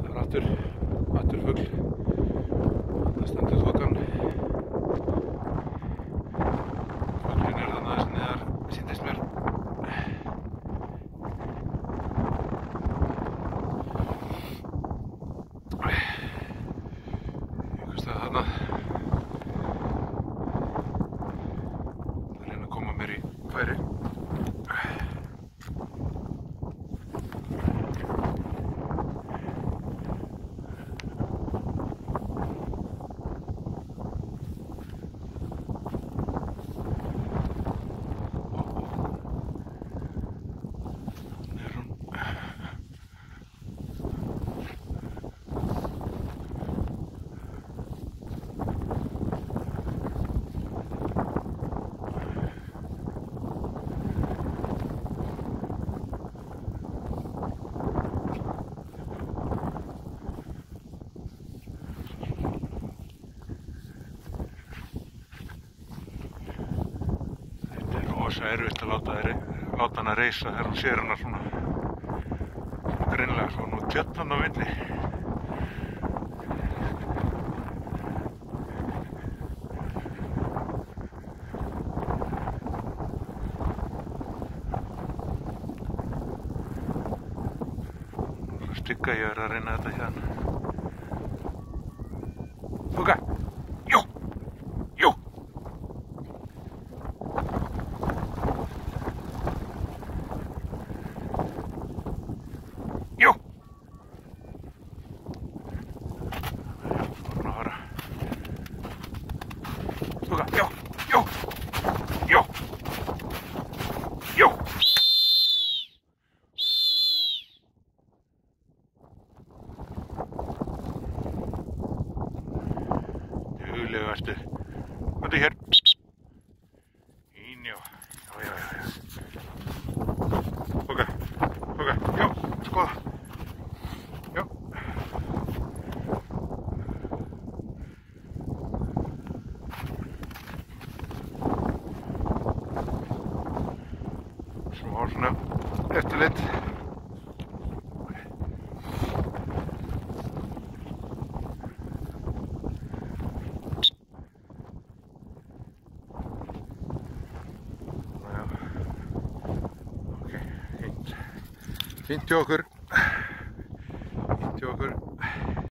aftur fugl. Þarna stendur þokan. Fuglinn þarna aðeins neðar, sýndist mér. Einhvers staðar þarna. Það reyna að koma mér í færi. Það er erfitt að láta hana reisa þegar hún sér hana svona greinilega, svo nú tjörnan á milli. Svo stygga ég að reyna þetta hérna. Þoka! Jú! Jú! Þoka, já, já, já, já. Duglega ertu. Komdu hér. Ín, já, já. Þoka, já, skoða. Já. Smá svona eftirlit. Já. Ok, fínt. Fínt hjá okkur.